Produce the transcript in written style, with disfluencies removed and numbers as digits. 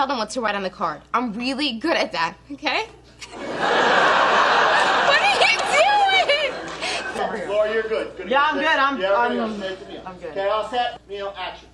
tell them what to write on the card. I'm really good at that, okay? What are you doing? Laura, you're good. Yeah, I'm good. I'm good. good. Okay, all set. Action.